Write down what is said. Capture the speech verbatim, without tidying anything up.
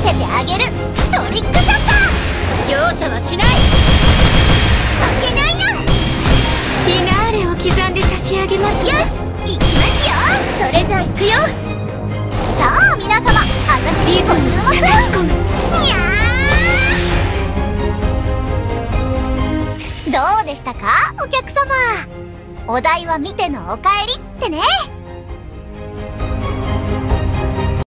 せてあげるトリックショット。 容赦はしない。 負けないな。 フィナーレを刻んで差し上げます。 よし、行きますよ。それじゃあ行くよ。さあ皆様、私にご注目。 叩き込む。 にゃー。どうでしたかお客様。お題は見てのお帰りってね。